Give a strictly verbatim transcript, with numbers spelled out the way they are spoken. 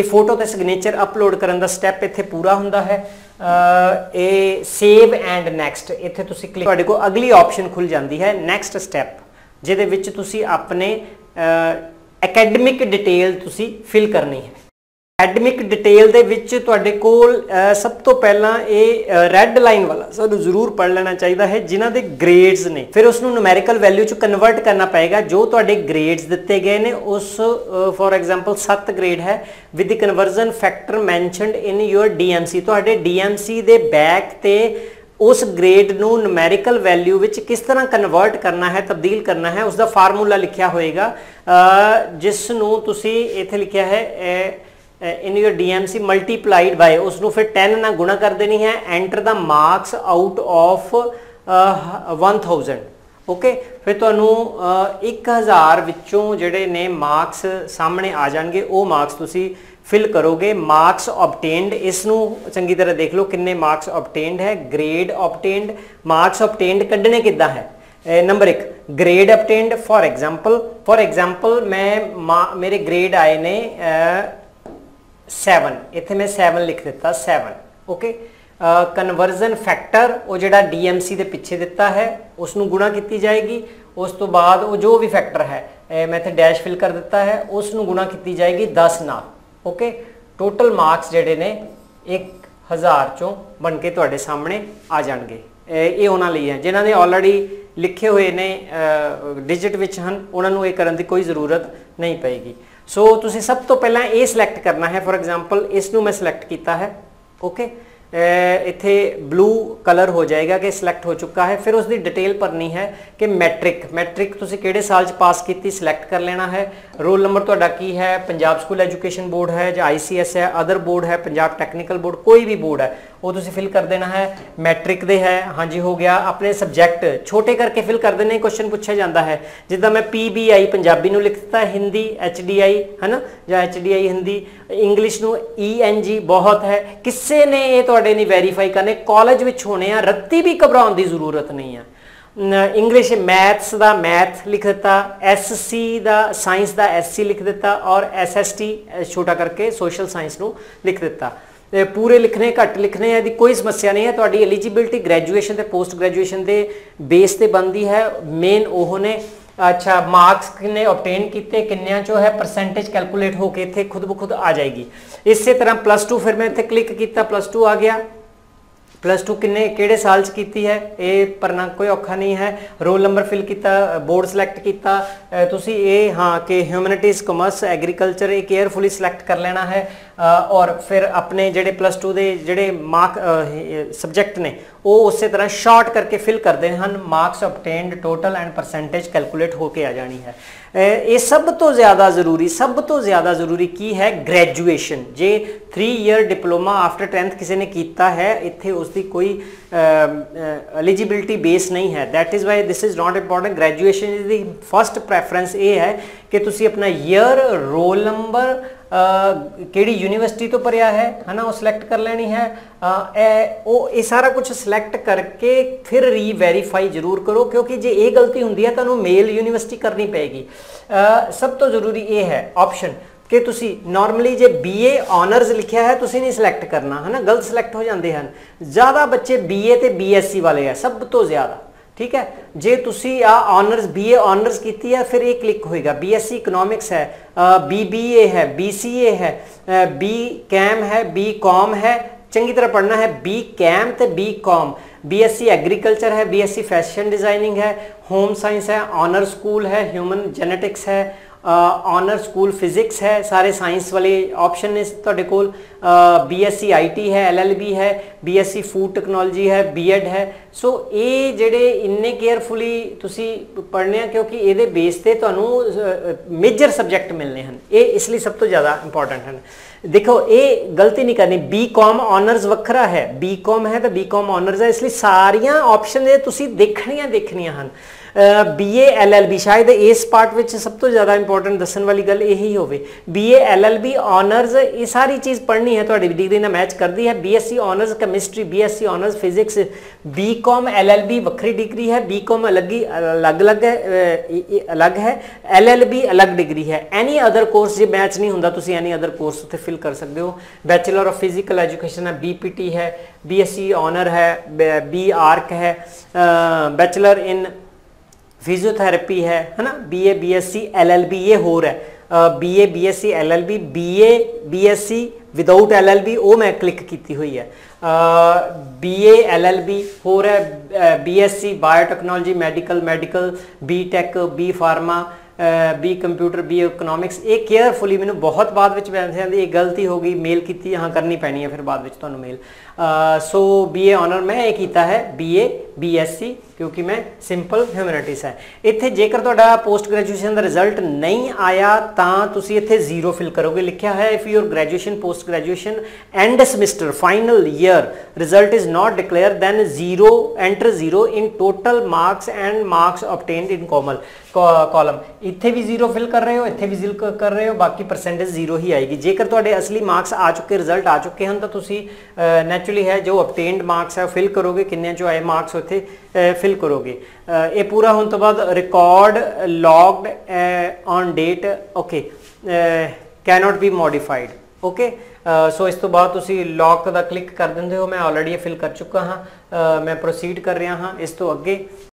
Photo ते signature upload करन दा step इत्थे पूरा हुंदा है। ए सेव एंड नैक्सट इत्थे तुसीं क्लिक, तुहाडे कोल अगली ऑप्शन खुल जाती है नैक्सट स्टैप, जिहदे विच तुसीं अपने एकेडमिक डिटेल तुसीं फिल करनी है। एकेडमिक डिटेल दे विच तुहाडे कोल सब तो पहला ये रैड लाइन वाला सानू जरूर पढ़ लेना चाहिए है, जिन्हां दे ग्रेड्स ने, फिर उसनू न्यूमेरिकल वैल्यू च कन्वर्ट करना पएगा। जो तुहाडे ग्रेड्स दिते गए ने उस फॉर एग्जांपल सत्त ग्रेड है with the conversion factor mentioned in your D M C, तुहाडे डी एम सी दे बैक ते उस ग्रेड नू न्यूमेरिकल वैल्यू विच किस तरह कन्वर्ट करना है, तब्दील करना है, उसका फार्मूला लिखा होएगा, जिसनू तुसीं इत्थे लिखा है in your D M C multiplied by, उसनू फिर टेन ना गुणा कर देनी है। Enter the marks out of one thousand, okay. फिर तुहानू एक हज़ार विचों जिहड़े ने मार्क्स सामने आ जाएंगे, वो मार्क्स तुसी फिल करोगे। मार्क्स ऑबटेन्ड, इसनू चंगी तरह देख लो किन्ने मार्क्स ऑबटेन्ड है। ग्रेड ऑबटेन्ड, मार्क्स ऑबटेन्ड कढ़ने किद्दां है। नंबर एक grade obtained, for example for example मैं मेरे ग्रेड आए ने सैवन, इत्थे मैं सैवन लिख दिता सैवन, ओके। कन्वर्जन फैक्टर वो जिहड़ा डी एम सी दे पिछे दिता है उसनू गुणा की जाएगी, उस तो बाद वो जो भी फैक्टर है ए, मैं इत्थे डैश फिल कर दिता है, उसनू गुणा की जाएगी दस नाल, ओके। टोटल मार्क्स जिहड़े ने एक हज़ार चों बन के तुहाडे सामने आ जाणगे। ये उन्हां लई है जिन्हां ने ऑलरेडी लिखे हुए ने डिजिट विच हन, उन्हां नू ये करन दी कोई ज़रूरत नहीं पेगी। सो so, तुसीं सब तो पहला ये सिलेक्ट करना है। फॉर एग्जाम्पल इसनू मैं सिलेक्ट किया है, ओके। इत्थे ब्लू कलर हो जाएगा कि सिलेक्ट हो चुका है। फिर उसकी डिटेल भरनी है कि मैट्रिक मैट्रिक तुसीं किहड़े साल च पास की, सिलेक्ट कर लेना है। रोल नंबर तुहाडा की है, पंजाब स्कूल एजुकेशन बोर्ड है या आई सी एस है, अदर बोर्ड है, पंजाब टैक्नीकल बोर्ड, कोई भी बोर्ड है वो तुसीं फिल कर देना है। मैट्रिक दे है, हाँ जी हो गया। अपने सब्जैक्ट छोटे करके फिल कर देने, क्वेश्चन पूछा जाता है जिद्दां मैं पी बी आई पंजाबी नूं लिख दिता, हिंदी एच डी आई है ना, या H D I Hindi, English नूं ई एन जी बहुत है। किसी ने ये तुहाडे नहीं वेरीफाई करने, कॉलेज विच होने आ, रत्ती भी घबराउण दी जरूरत नहीं है। इंग्लिश मैथ्स का मैथ लिख दिता, एस सी का साइंस का एस सी लिख दिता, और एस एस टी छोटा करके सोशल साइंस नूं लिख दिता। पूरे लिखने घट लिखने यदि कोई समस्या नहीं है। तुहाडी एलिजिबिलिटी ग्रैजुएशन ते पोस्ट ग्रैजुएशन के बेस ते बनती है। मेन वो ने अच्छा मार्क्स किन्ने ऑबटेन किए, किन्नियां चो है परसेंटेज कैलकुलेट होके इत्थे खुद ब खुद आ जाएगी। इस तरह प्लस टू, फिर मैं इत्थे क्लिक किया, प्लस टू आ गया। प्लस टू किन्ने किहड़े साल च कीती है ये भरना कोई औखा नहीं है। रोल नंबर फिल किया, बोर्ड सिलेक्ट किया, तुसी ये हाँ कि ह्यूमैनिटीज़ कॉमर्स एग्रीकल्चर ये केयरफुली सिलेक्ट कर लेना है। और फिर अपने जेडे प्लस टू के जेडे मार्क सब्जैक्ट ने वो उस तरह शॉर्ट करके फिल करते हैं। Marks obtained, total and percentage calculate होके आ जानी है। ये सब तो ज़्यादा जरूरी सब तो ज़्यादा जरूरी की है ग्रैजुएशन। जे three year diploma after tenth किसी ने किया है, इत्थे उसकी कोई एलिजिबिलिटी बेस नहीं है। That is why this is not important. Graduation is the first preference ये है कि तुसी अपना ईयर, रोल नंबर, केड़ी यूनिवर्सिटी तो भरिया है है ना, वो सिलेक्ट कर लेनी है। वो ये सारा कुछ सिलेक्ट करके फिर री वेरीफाई जरूर करो, क्योंकि जे ये गलती होंदी है तो मेल यूनिवर्सिटी करनी पेगी। सब तो जरूरी ये है ऑप्शन कि तुसी नॉर्मली जे बी ए ऑनर्स लिखा है तुसी नहीं सिलेक्ट करना है ना, गलत सिलेक्ट हो जाते हैं। ज़्यादा बच्चे बी ए ते बी एस सी वाले है सब तो ज़्यादा, ठीक है। जे तुसी आ ऑनर्स बी ए ऑनर्स की है, फिर ये क्लिक होएगा। बी एस सी इकोनॉमिक्स है, बी बी ए है, बी सी ए है, बी कैम है, बी कॉम है, चंगी तरह पढ़ना है। बी कैम ते B com, B S C agriculture है, B S C fashion designing है, होम साइंस है, ऑनर स्कूल है, ह्यूमन जेनेटिक्स है, ऑनर स्कूल फिजिक्स है, सारे साइंस वाले ऑप्शन ने तुहाडे कोल। B S C I T है, एल एल बी है, B S C food technology है, बी एड है। सो ये जेडे इन्ने केयरफुली तुसी पढ़ने, क्योंकि ये बेस ते तुहानू मेजर सबजैक्ट मिलने हैं, ये इसलिए सब तो ज़्यादा इंपॉर्टेंट हैं। देखो ये गलती नहीं करनी। बी कॉम ऑनर्स वखरा है, बी कॉम है तो बी कॉम ऑनर्स है, इसलिए सारिया ऑप्शन ये तुसी देखनियां देखनियां हैं। बीए एलएलबी शायद इस पार्ट विच सब तो ज़्यादा इंपॉर्टेंट दसन वाली गल यही होवे। बीए एलएलबी ऑनर्स ये सारी चीज़ पढ़नी है, तुहाडी डिग्री नाल मैच करती है। BSc honours chemistry, BSc honours physics, BCom LLB वक्री डिग्री है, बीकॉम अलग ही अलग अलग है अलग है, एलएलबी अलग डिग्री है। एनी अदर कोर्स जो मैच नहीं होंदा तुसीं एनी अदर कोर्स उत्थे फिल कर सकते हो। बैचलर ऑफ फिजिकल एजुकेशन है, बीपीटी है, बीएससी ऑनर है, बी आर्क है, बैचलर इन फिजियोथेरेपी है है ना, बीए बीएससी एलएलबी ये होर है, BA BSc LLB, BA BSc without LLB वो मैं क्लिक की हुई है, बीए एलएलबी होर है, BSc biotechnology medical medical, B tech, B pharma, B computer, B economics. ये केयरफुली मैंने बहुत बाद विच ये गलती हो गई, मेल की हाँ करनी पैनी है फिर बाद विच तुहानूं mail. So B A honour मैं ये किया है, B A B S C क्योंकि मैं सिंपल ह्यूमैनिटीज़ है। इत्थे जेकर तुहाडा पोस्ट ग्रेजुएशन का रिजल्ट नहीं आया तो तुसीं इत्थे जीरो फिल करोगे। लिखा है if your graduation post graduation and semester final year result is not declare then zero enter zero in total marks and marks obtained in कॉमल कॉलम। इत्थे भी जीरो फिल कर रहे हो, इत्थे भी जीरो कर रहे हो, बाकी परसेंटेज जीरो ही आएगी। जेकर तुहाडे असली मार्क्स आ चुके, रिजल्ट आ चुके हैं तो तुसीं नैचुरली है जो ऑब्टेन्ड मार्क्स है फिल करोगे, किन्ने जो आए मार्क्स उत्थे फिल करोगे। ये पूरा होने तो बाद record logged on date okay can not be modified okay. So इस तो बाद तुसी लॉक का क्लिक कर देंगे हो, मैं ऑलरेडी फिल कर चुका हाँ, uh, मैं प्रोसीड कर रहा हाँ इस तो अगे।